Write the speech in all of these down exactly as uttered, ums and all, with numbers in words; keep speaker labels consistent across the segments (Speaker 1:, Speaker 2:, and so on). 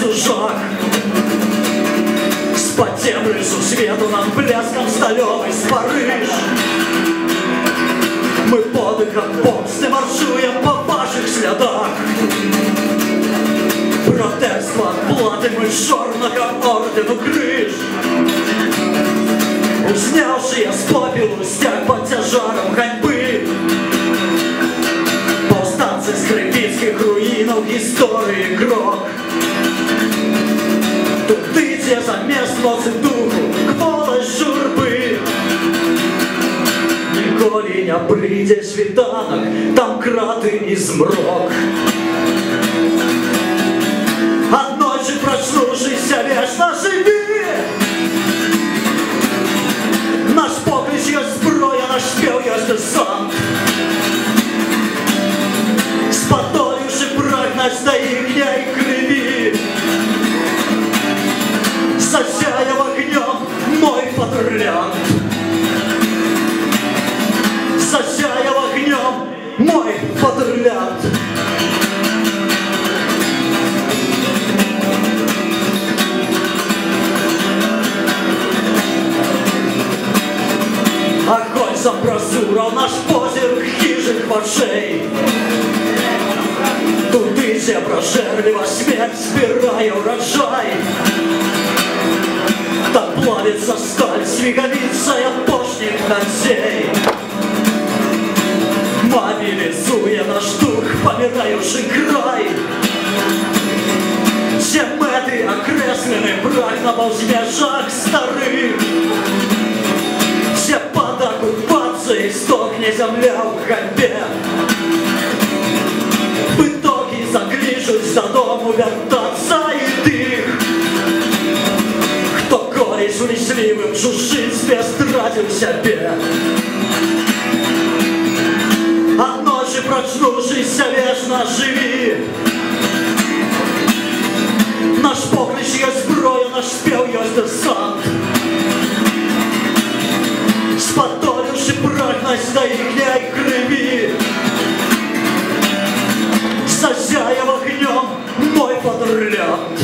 Speaker 1: чужак. Спотем рыжу свету нам блеском столевый спарыш. Мы подыхом помсты маршируем по ваших следах. Братерство платы мы чорного ордену крыш. Уснявшие с попелу стяг под тяжаром ганьбы. Повстанцы с крепицких руинов истории крок. Тут идите за место духу к полой журбы. Николи не прийде світанок, там крати і змрок. А ночи проснувшийся вечно живи. Наш поклич є зброя, наш спів є десант. Спотоливши брать наш до їхньої криві. Засяяв огнем мой патрулян. Засяяв огнем мой патрулян. Огонь запрозурал наш позір хижих вожей. Туди же прожерлива смерть збирає урожай. Так плавится сталь, свиговица опошних ночей. Мобилизуя наш дух, помирающий край. Все меты окреслены, брак на волжмежах старых. Все под оккупацией стогне земля в ганьбе. В итоге заклижусь за дому вертаться и дых. Кто кореш лишливым жужжитстве стратил себе. От ночи проснувшийся вечно живи. Наш поклич є зброя, наш спів є десант. Спотоливши прах наш до їхньої криві. Засяяв огнем мой патрулянт.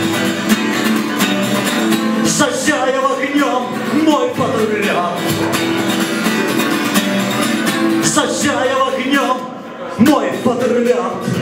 Speaker 1: Засяяв огнем мой патрулянт. Засяяв огнем мой патрулянт.